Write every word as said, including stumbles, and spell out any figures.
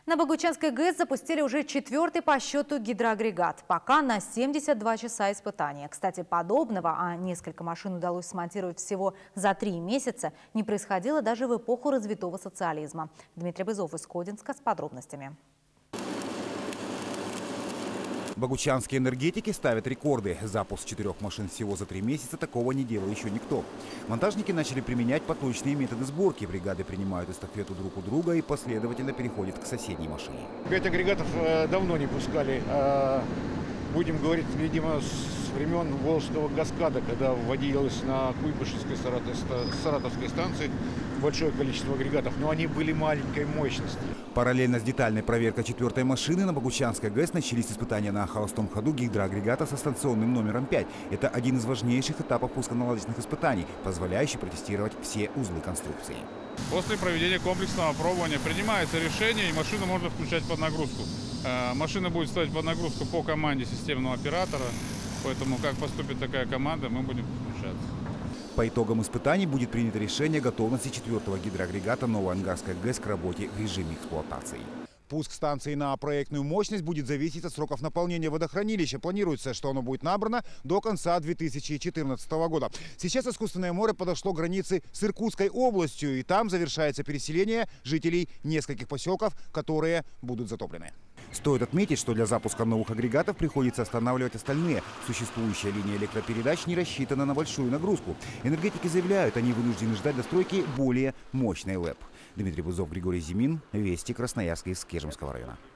На Богучанской ГЭС запустили уже четвертый по счету гидроагрегат. Пока на семьдесят два часа испытания. Кстати, подобного, а несколько машин удалось смонтировать всего за три месяца, не происходило даже в эпоху развитого социализма. Дмитрий Бызов из Кодинска с подробностями. Богучанские энергетики ставят рекорды. Запуск четырех машин всего за три месяца, такого не делал еще никто. Монтажники начали применять поточные методы сборки. Бригады принимают эстафету друг у друга и последовательно переходят к соседней машине. Пять агрегатов давно не пускали. Будем говорить, видимо, с времен Волжского каскада, когда вводилось на Куйбышевской Саратовской станции большое количество агрегатов, но они были маленькой мощности. Параллельно с детальной проверкой четвертой машины на Богучанской ГЭС начались испытания на холостом ходу гидроагрегата со станционным номером пять. Это один из важнейших этапов пусконаладочных испытаний, позволяющий протестировать все узлы конструкции. После проведения комплексного опробования принимается решение, и машину можно включать под нагрузку. Машина будет ставить под нагрузку по команде системного оператора, поэтому как поступит такая команда, мы будем включаться. По итогам испытаний будет принято решение о готовности четвертого гидроагрегата Новоангарской ГЭС к работе в режиме эксплуатации. Пуск станции на проектную мощность будет зависеть от сроков наполнения водохранилища. Планируется, что оно будет набрано до конца две тысячи четырнадцатого года. Сейчас искусственное море подошло к границе с Иркутской областью, и там завершается переселение жителей нескольких поселков, которые будут затоплены. Стоит отметить, что для запуска новых агрегатов приходится останавливать остальные. Существующая линия электропередач не рассчитана на большую нагрузку. Энергетики заявляют, они вынуждены ждать достройки более мощной ЛЭП. Дмитрий Бызов, Григорий Зимин, Вести, Красноярск из Кежемского района.